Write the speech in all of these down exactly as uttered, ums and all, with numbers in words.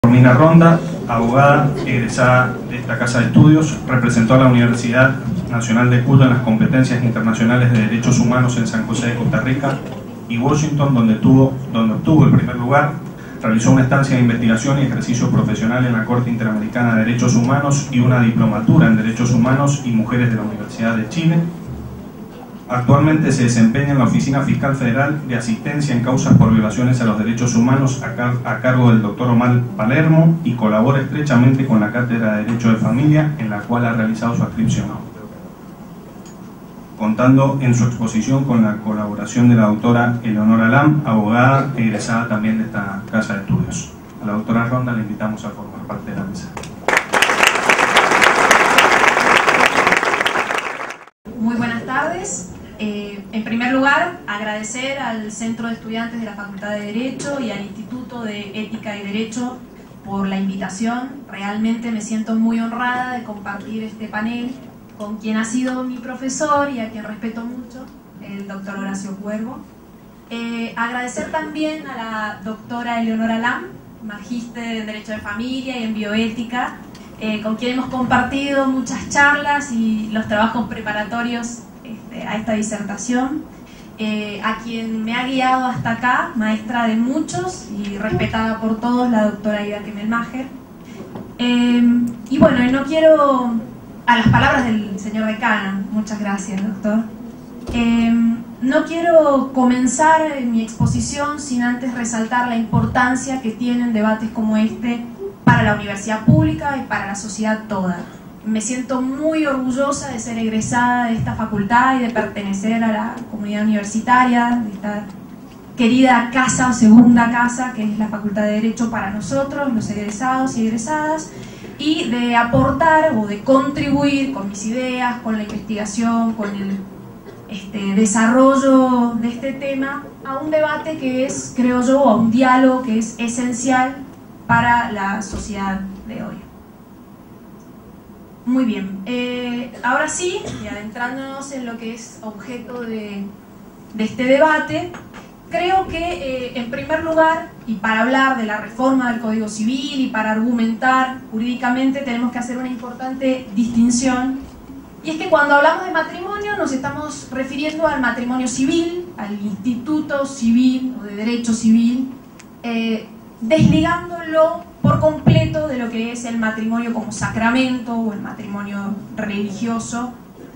Romina Ronda, abogada egresada de esta casa de estudios, representó a la Universidad Nacional de Cuyo en las competencias internacionales de derechos humanos en San José de Costa Rica y Washington, donde, tuvo, donde obtuvo el primer lugar. Realizó una estancia de investigación y ejercicio profesional en la Corte Interamericana de Derechos Humanos y una diplomatura en Derechos Humanos y Mujeres de la Universidad de Chile. Actualmente se desempeña en la Oficina Fiscal Federal de Asistencia en Causas por Violaciones a los Derechos Humanos a, car a cargo del doctor Omar Palermo y colabora estrechamente con la Cátedra de Derecho de Familia, en la cual ha realizado su adscripción, contando en su exposición con la colaboración de la doctora Eleonora Lam, abogada egresada también de esta casa de estudios. A la doctora Ronda la invitamos a formar parte de la mesa. Muy buenas tardes. Eh, en primer lugar, agradecer al Centro de Estudiantes de la Facultad de Derecho y al Instituto de Ética y Derecho por la invitación. Realmente me siento muy honrada de compartir este panel con quien ha sido mi profesor y a quien respeto mucho, el doctor Horacio Cuervo. Eh, agradecer también a la doctora Eleonora Lam, magíster en Derecho de Familia y en Bioética, eh, con quien hemos compartido muchas charlas y los trabajos preparatorios este, a esta disertación. Eh, a quien me ha guiado hasta acá, maestra de muchos y respetada por todos, la doctora Ida Kemelmacher. Eh, y bueno, no quiero... A las palabras del señor decano, muchas gracias, doctor. Eh, no quiero comenzar mi exposición sin antes resaltar la importancia que tienen debates como este para la universidad pública y para la sociedad toda. Me siento muy orgullosa de ser egresada de esta facultad y de pertenecer a la comunidad universitaria, de esta querida casa o segunda casa que es la Facultad de Derecho para nosotros, los egresados y egresadas, y de aportar o de contribuir con mis ideas, con la investigación, con el este, desarrollo de este tema a un debate que es, creo yo, a un diálogo que es esencial para la sociedad de hoy. Muy bien, eh, ahora sí, y adentrándonos en lo que es objeto de, de este debate, creo que eh, en primer lugar, y para hablar de la reforma del Código Civil y para argumentar jurídicamente, tenemos que hacer una importante distinción, y es que cuando hablamos de matrimonio nos estamos refiriendo al matrimonio civil, al instituto civil o de derecho civil, eh, desligándolo por completo de lo que es el matrimonio como sacramento o el matrimonio religioso.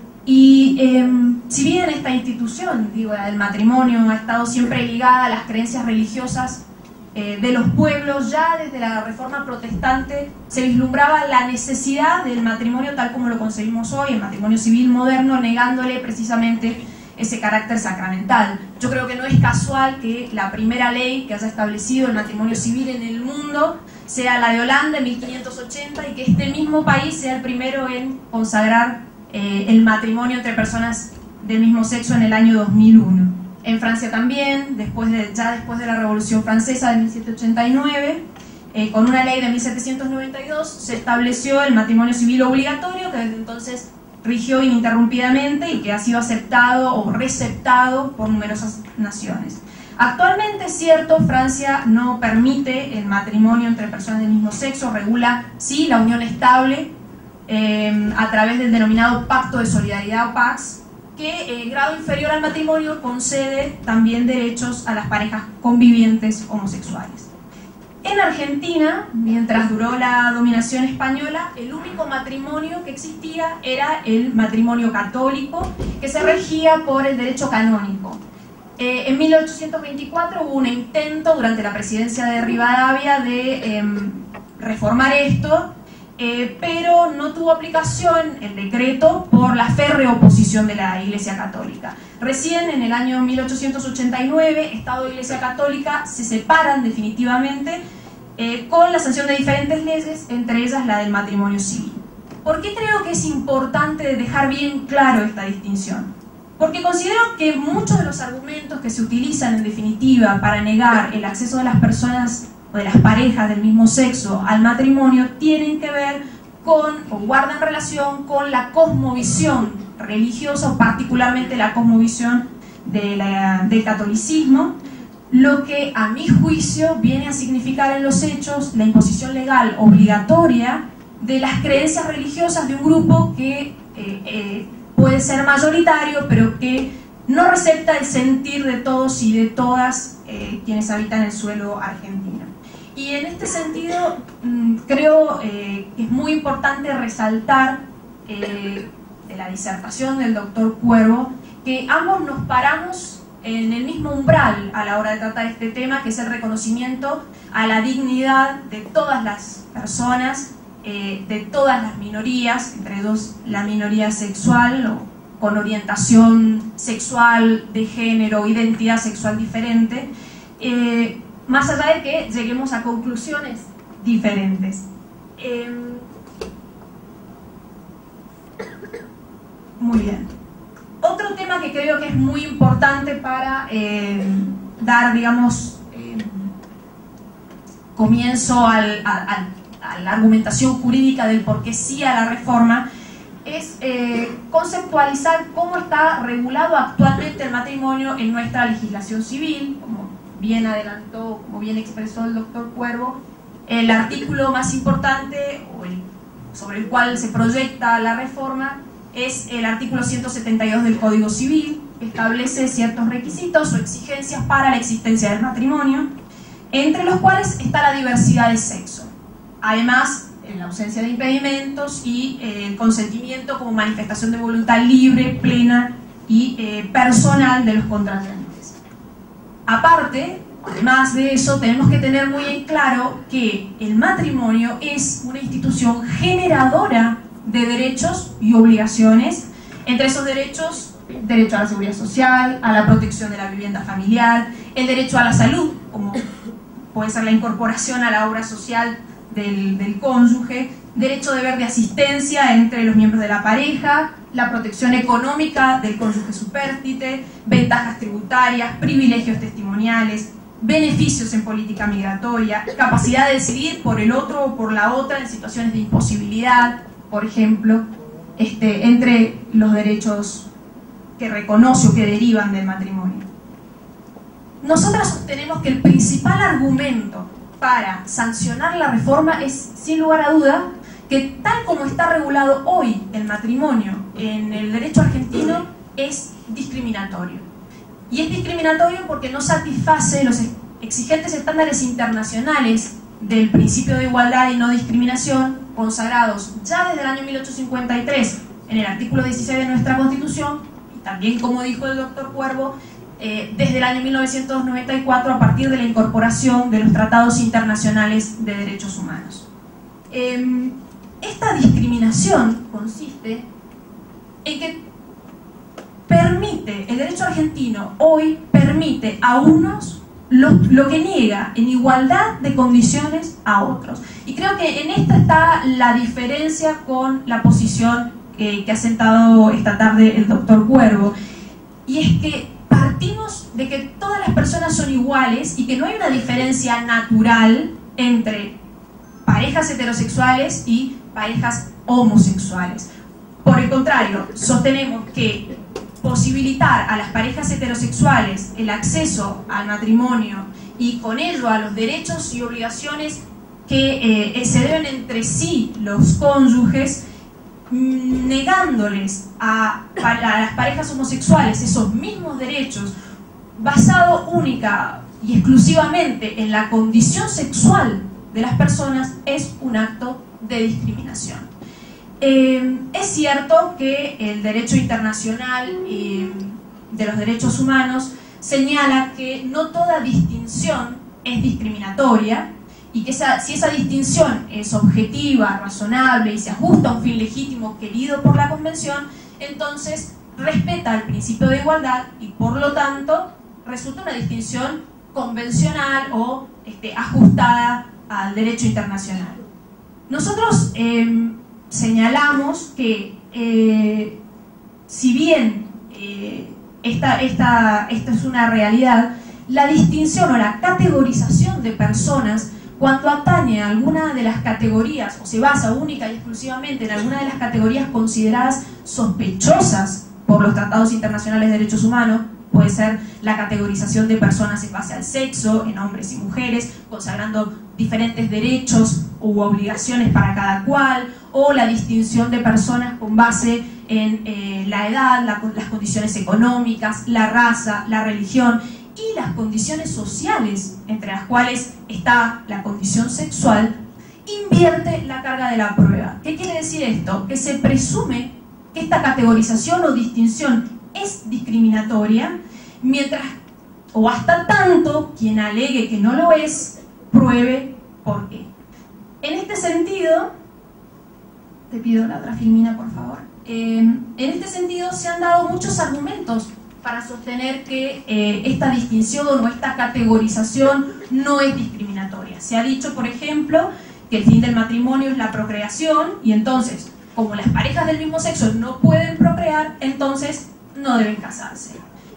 Y eh, si bien esta institución, digo, la del matrimonio, ha estado siempre ligada a las creencias religiosas eh, de los pueblos, ya desde la Reforma Protestante se vislumbraba la necesidad del matrimonio tal como lo concebimos hoy, el matrimonio civil moderno, negándole precisamente ese carácter sacramental. Yo creo que no es casual que la primera ley que haya establecido el matrimonio civil en el mundo sea la de Holanda en mil quinientos ochenta y que este mismo país sea el primero en consagrar Eh, el matrimonio entre personas del mismo sexo en el año dos mil uno. En Francia también, después de, ya después de la Revolución Francesa de mil setecientos ochenta y nueve, eh, con una ley de mil setecientos noventa y dos se estableció el matrimonio civil obligatorio, que desde entonces rigió ininterrumpidamente y que ha sido aceptado o receptado por numerosas naciones. Actualmente, es cierto, Francia no permite el matrimonio entre personas del mismo sexo, regula sí la unión estable, Eh, a través del denominado Pacto de Solidaridad o PAX, que eh, en grado inferior al matrimonio concede también derechos a las parejas convivientes homosexuales. En Argentina, mientras duró la dominación española, el único matrimonio que existía era el matrimonio católico, que se regía por el derecho canónico. Eh, en mil ochocientos veinticuatro hubo un intento durante la presidencia de Rivadavia de eh, reformar esto, Eh, pero no tuvo aplicación el decreto por la férrea oposición de la Iglesia Católica. Recién en el año mil ochocientos ochenta y nueve, Estado e Iglesia Católica se separan definitivamente eh, con la sanción de diferentes leyes, entre ellas la del matrimonio civil. ¿Por qué creo que es importante dejar bien claro esta distinción? Porque considero que muchos de los argumentos que se utilizan en definitiva para negar el acceso de las personas o de las parejas del mismo sexo al matrimonio tienen que ver con, o guardan relación con la cosmovisión religiosa, o particularmente la cosmovisión de la, del catolicismo, lo que a mi juicio viene a significar en los hechos la imposición legal obligatoria de las creencias religiosas de un grupo que eh, eh, puede ser mayoritario, pero que no recepta el sentir de todos y de todas eh, quienes habitan el suelo argentino. Y en este sentido mmm, creo eh, que es muy importante resaltar eh, de la disertación del doctor Cuervo que ambos nos paramos en el mismo umbral a la hora de tratar este tema, que es el reconocimiento a la dignidad de todas las personas, eh, de todas las minorías, entre dos la minoría sexual o con orientación sexual, de género, identidad sexual diferente, eh, más allá de que lleguemos a conclusiones diferentes. Eh, muy bien. Otro tema que creo que es muy importante para eh, dar, digamos, eh, comienzo al, a, a, a la argumentación jurídica del por qué sí a la reforma, es eh, conceptualizar cómo está regulado actualmente el matrimonio en nuestra legislación civil. Como bien adelantó, como bien expresó el doctor Cuervo, el artículo más importante o el, sobre el cual se proyecta la reforma es el artículo ciento setenta y dos del Código Civil, que establece ciertos requisitos o exigencias para la existencia del matrimonio, entre los cuales está la diversidad de sexo. Además, en la ausencia de impedimentos y eh, el consentimiento como manifestación de voluntad libre, plena y eh, personal de los contrayentes. Aparte, además de eso, tenemos que tener muy en claro que el matrimonio es una institución generadora de derechos y obligaciones. Entre esos derechos, derecho a la seguridad social, a la protección de la vivienda familiar, el derecho a la salud, como puede ser la incorporación a la obra social del, del cónyuge, derecho deber de asistencia entre los miembros de la pareja, la protección económica del cónyuge supérstite, ventajas tributarias, privilegios testimoniales, beneficios en política migratoria, capacidad de decidir por el otro o por la otra en situaciones de imposibilidad, por ejemplo, este, entre los derechos que reconoce o que derivan del matrimonio. Nosotras sostenemos que el principal argumento para sancionar la reforma es, sin lugar a duda, que tal como está regulado hoy el matrimonio en el derecho argentino es discriminatorio. Y es discriminatorio porque no satisface los exigentes estándares internacionales del principio de igualdad y no discriminación, consagrados ya desde el año mil ochocientos cincuenta y tres en el artículo dieciséis de nuestra Constitución, y también, como dijo el doctor Cuervo, eh, desde el año mil novecientos noventa y cuatro a partir de la incorporación de los tratados internacionales de derechos humanos. Eh, esta discriminación consiste en que permite, el derecho argentino hoy permite a unos Lo, lo que niega en igualdad de condiciones a otros. Y creo que en esta está la diferencia con la posición eh, que ha sentado esta tarde el doctor Cuervo. Y es que partimos de que todas las personas son iguales y que no hay una diferencia natural entre parejas heterosexuales y parejas homosexuales. Por el contrario, sostenemos que posibilitar a las parejas heterosexuales el acceso al matrimonio y con ello a los derechos y obligaciones que eh, se deben entre sí los cónyuges, negándoles a, a las parejas homosexuales esos mismos derechos, basado única y exclusivamente en la condición sexual de las personas, es un acto de discriminación. Eh, es cierto que el derecho internacional eh, de los derechos humanos señala que no toda distinción es discriminatoria y que esa, si esa distinción es objetiva, razonable y se ajusta a un fin legítimo querido por la Convención, entonces respeta el principio de igualdad y por lo tanto resulta una distinción convencional o este, ajustada al derecho internacional. Nosotros eh, señalamos que eh, si bien eh, esta, esta, esta es una realidad, la distinción o la categorización de personas cuando atañe a alguna de las categorías o se basa única y exclusivamente en alguna de las categorías consideradas sospechosas por los tratados internacionales de derechos humanos, puede ser la categorización de personas en base al sexo, en hombres y mujeres, consagrando diferentes derechos u obligaciones para cada cual, o la distinción de personas con base en eh, la edad, la, las condiciones económicas, la raza, la religión y las condiciones sociales, entre las cuales está la condición sexual, invierte la carga de la prueba. ¿Qué quiere decir esto? Que se presume que esta categorización o distinción es discriminatoria, mientras, o hasta tanto, quien alegue que no lo es, pruebe por qué. En este sentido, te pido la otra filmina, por favor. Eh, en este sentido se han dado muchos argumentos para sostener que eh, esta distinción o esta categorización no es discriminatoria. Se ha dicho, por ejemplo, que el fin del matrimonio es la procreación, y entonces, como las parejas del mismo sexo no pueden procrear, entonces no deben casarse.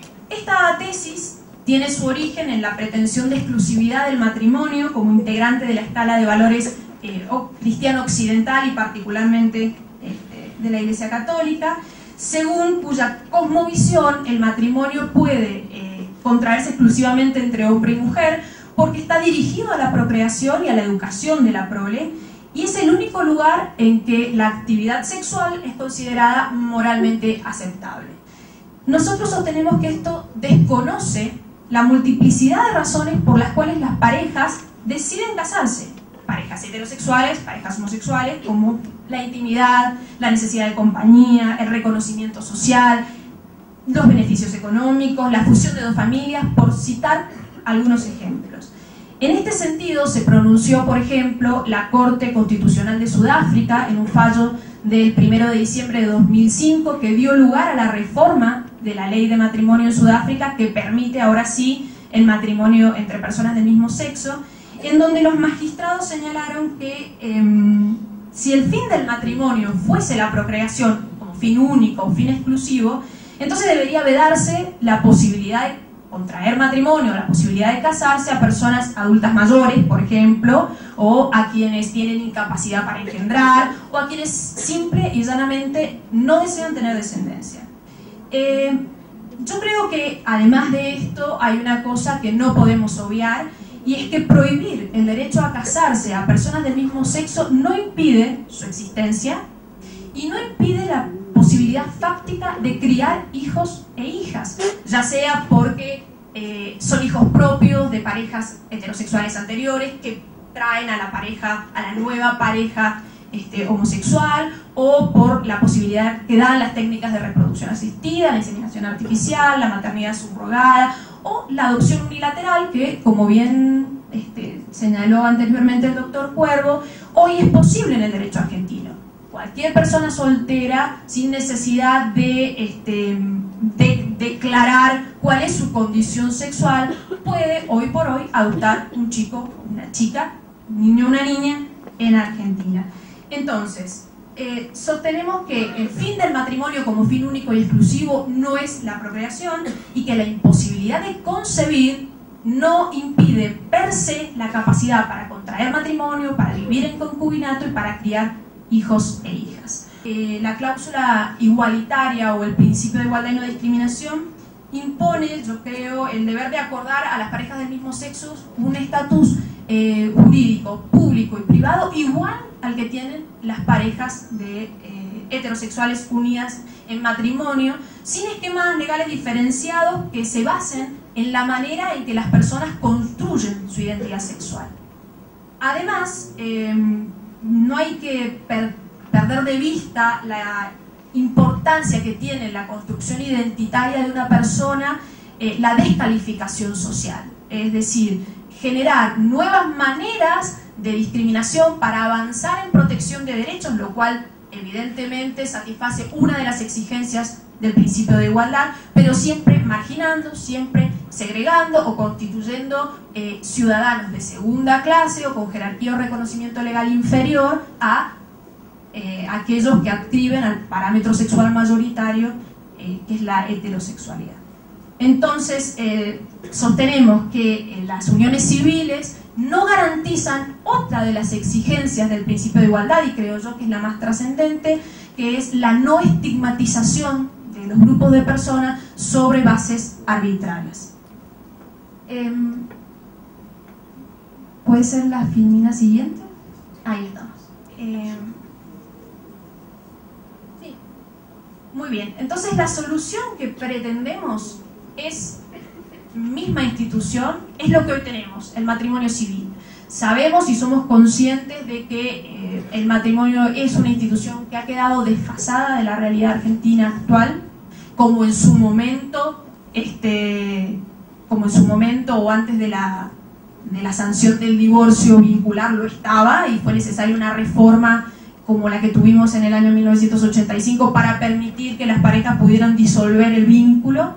Esta tesis tiene su origen en la pretensión de exclusividad del matrimonio como integrante de la escala de valores eh, cristiano occidental y particularmente este, de la Iglesia Católica, según cuya cosmovisión el matrimonio puede eh, contraerse exclusivamente entre hombre y mujer porque está dirigido a la procreación y a la educación de la prole, y es el único lugar en que la actividad sexual es considerada moralmente aceptable. Nosotros sostenemos que esto desconoce la multiplicidad de razones por las cuales las parejas deciden casarse. Parejas heterosexuales, parejas homosexuales, como la intimidad, la necesidad de compañía, el reconocimiento social, los beneficios económicos, la fusión de dos familias, por citar algunos ejemplos. En este sentido se pronunció, por ejemplo, la Corte Constitucional de Sudáfrica en un fallo del primero de diciembre de dos mil cinco que dio lugar a la reforma de la ley de matrimonio en Sudáfrica, que permite ahora sí el matrimonio entre personas del mismo sexo, en donde los magistrados señalaron que eh, si el fin del matrimonio fuese la procreación como fin único o fin exclusivo, entonces debería vedarse la posibilidad de contraer matrimonio, la posibilidad de casarse a personas adultas mayores, por ejemplo, o a quienes tienen incapacidad para engendrar, o a quienes simple y llanamente no desean tener descendencia. Eh, yo creo que además de esto hay una cosa que no podemos obviar, y es que prohibir el derecho a casarse a personas del mismo sexo no impide su existencia y no impide la posibilidad fáctica de criar hijos e hijas, ya sea porque eh, son hijos propios de parejas heterosexuales anteriores que traen a la pareja, a la nueva pareja este, homosexual, o por la posibilidad que dan las técnicas de reproducción asistida, la inseminación artificial, la maternidad subrogada o la adopción unilateral, que, como bien este, señaló anteriormente el doctor Cuervo, hoy es posible en el derecho argentino. Cualquier persona soltera, sin necesidad de, este, de declarar cuál es su condición sexual, puede hoy por hoy adoptar un chico, una chica, un niño o una niña en Argentina. Entonces, eh, sostenemos que el fin del matrimonio como fin único y exclusivo no es la procreación, y que la imposibilidad de concebir no impide per se la capacidad para contraer matrimonio, para vivir en concubinato y para criar hijos e hijas. Eh, la cláusula igualitaria o el principio de igualdad y no discriminación impone, yo creo, el deber de acordar a las parejas del mismo sexo un estatus eh, jurídico, público y privado igual al que tienen las parejas de eh, heterosexuales unidas en matrimonio, sin esquemas legales diferenciados que se basen en la manera en que las personas construyen su identidad sexual. Además, eh, no hay que per perder de vista la importancia que tiene la construcción identitaria de una persona, eh, la descalificación social, es decir, generar nuevas maneras de discriminación para avanzar en protección de derechos, lo cual evidentemente satisface una de las exigencias del principio de igualdad, pero siempre marginando, siempre segregando o constituyendo eh, ciudadanos de segunda clase o con jerarquía o reconocimiento legal inferior a eh, aquellos que adscriben al parámetro sexual mayoritario, eh, que es la heterosexualidad. Entonces, eh, sostenemos que eh, las uniones civiles no garantizan otra de las exigencias del principio de igualdad, y creo yo que es la más trascendente, que es la no estigmatización de los grupos de personas sobre bases arbitrarias. Eh, ¿Puede ser la filmina siguiente? Ahí estamos. Eh, sí. Muy bien, entonces la solución que pretendemos es misma institución, es lo que hoy tenemos, el matrimonio civil. Sabemos y somos conscientes de que eh, el matrimonio es una institución que ha quedado desfasada de la realidad argentina actual, como en su momento, este, como en su momento o antes de la, de la sanción del divorcio vincular lo estaba, y fue necesaria una reforma como la que tuvimos en el año mil novecientos ochenta y cinco para permitir que las parejas pudieran disolver el vínculo.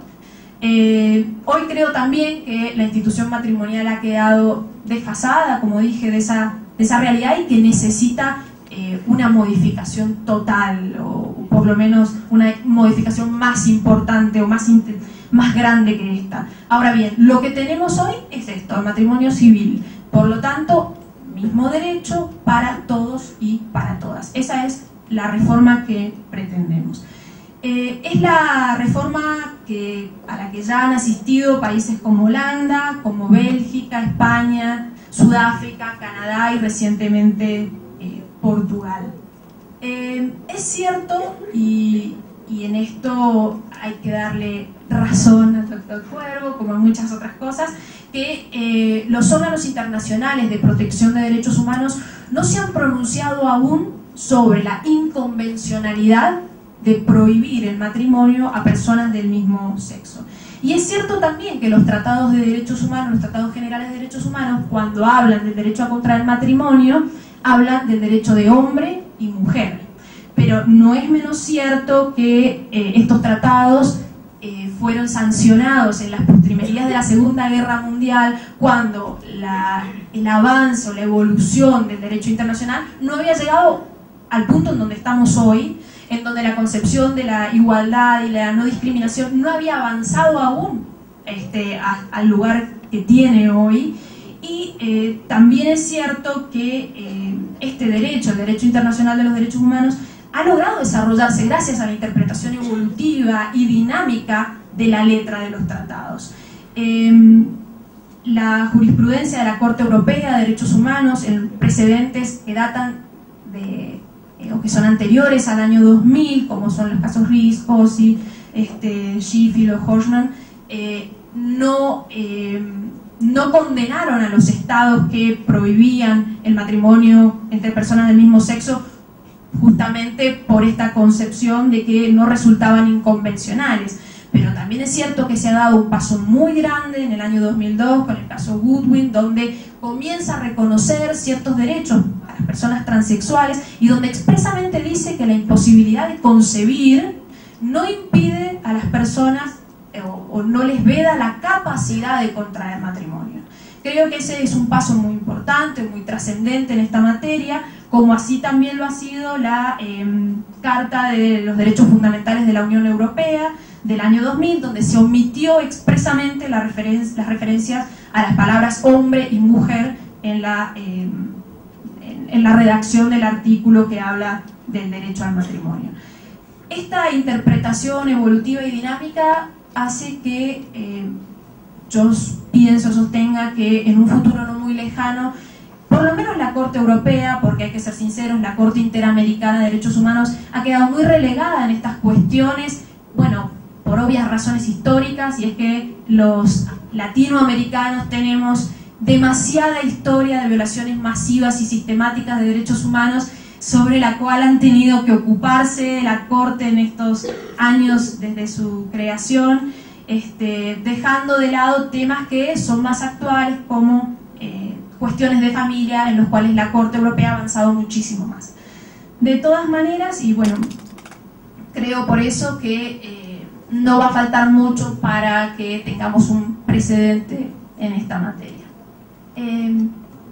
Eh, hoy creo también que la institución matrimonial ha quedado desfasada, como dije, de esa, de esa realidad, y que necesita eh, una modificación total, o por lo menos una modificación más importante o más, más grande que esta. Ahora bien, lo que tenemos hoy es esto, el matrimonio civil. Por lo tanto, mismo derecho para todos y para todas. Esa es la reforma que pretendemos. Eh, es la reforma que, a la que ya han asistido países como Holanda, como Bélgica, España, Sudáfrica, Canadá y recientemente eh, Portugal. Eh, es cierto, y, y en esto hay que darle razón al doctor Cuervo, como en muchas otras cosas, que eh, los órganos internacionales de protección de derechos humanos no se han pronunciado aún sobre la inconvencionalidad de prohibir el matrimonio a personas del mismo sexo. Y es cierto también que los tratados de derechos humanos, los tratados generales de derechos humanos, cuando hablan del derecho a contraer matrimonio, hablan del derecho de hombre y mujer. Pero no es menos cierto que eh, estos tratados eh, fueron sancionados en las postrimerías de la Segunda Guerra Mundial, cuando la, el avance o la evolución del derecho internacional no había llegado al punto en donde estamos hoy, en donde la concepción de la igualdad y la no discriminación no había avanzado aún este, a, al lugar que tiene hoy. Y eh, también es cierto que eh, este derecho, el derecho internacional de los derechos humanos, ha logrado desarrollarse gracias a la interpretación evolutiva y dinámica de la letra de los tratados. Eh, la jurisprudencia de la Corte Europea de Derechos Humanos en precedentes que datan de o que son anteriores al año dos mil, como son los casos Ries, Hossi, este, Sheffield o Horshman, eh, no, eh, no condenaron a los estados que prohibían el matrimonio entre personas del mismo sexo, justamente por esta concepción de que no resultaban inconvencionales. Pero también es cierto que se ha dado un paso muy grande en el año dos mil dos con el caso Goodwin, donde comienza a reconocer ciertos derechos a las personas transexuales y donde expresamente dice que la imposibilidad de concebir no impide a las personas eh, o, o no les veda la capacidad de contraer matrimonio. Creo que ese es un paso muy importante, muy trascendente en esta materia, como así también lo ha sido la eh, Carta de los Derechos Fundamentales de la Unión Europea del año dos mil, donde se omitió expresamente la referen las referencias a las palabras hombre y mujer en la, eh, en, en la redacción del artículo que habla del derecho al matrimonio. Esta interpretación evolutiva y dinámica hace que eh, yo pienso, sostenga que en un futuro no muy lejano, por lo menos la Corte Europea, porque hay que ser sinceros, la Corte Interamericana de Derechos Humanos ha quedado muy relegada en estas cuestiones, bueno, por obvias razones históricas, y es que los latinoamericanos tenemos demasiada historia de violaciones masivas y sistemáticas de derechos humanos, sobre la cual han tenido que ocuparse la Corte en estos años desde su creación, este, dejando de lado temas que son más actuales, como eh, cuestiones de familia, en los cuales la Corte Europea ha avanzado muchísimo más. De todas maneras, y bueno, creo por eso que eh, no va a faltar mucho para que tengamos un precedente en esta materia. Eh,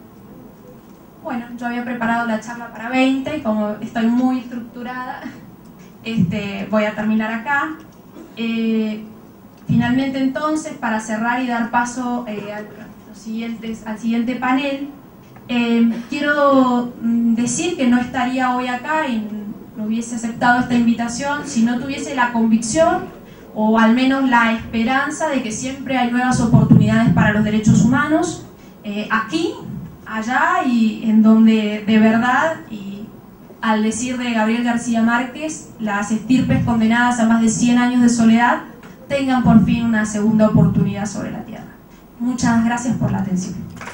bueno, yo había preparado la charla para veinte y como estoy muy estructurada, este, voy a terminar acá. Eh, finalmente entonces, para cerrar y dar paso eh, a los siguientes, al siguiente panel, eh, quiero decir que no estaría hoy acá y no hubiese aceptado esta invitación si no tuviese la convicción o al menos la esperanza de que siempre hay nuevas oportunidades para los derechos humanos, eh, aquí, allá y en donde de verdad, y al decir de Gabriel García Márquez, las estirpes condenadas a más de cien años de soledad tengan por fin una segunda oportunidad sobre la tierra. Muchas gracias por la atención.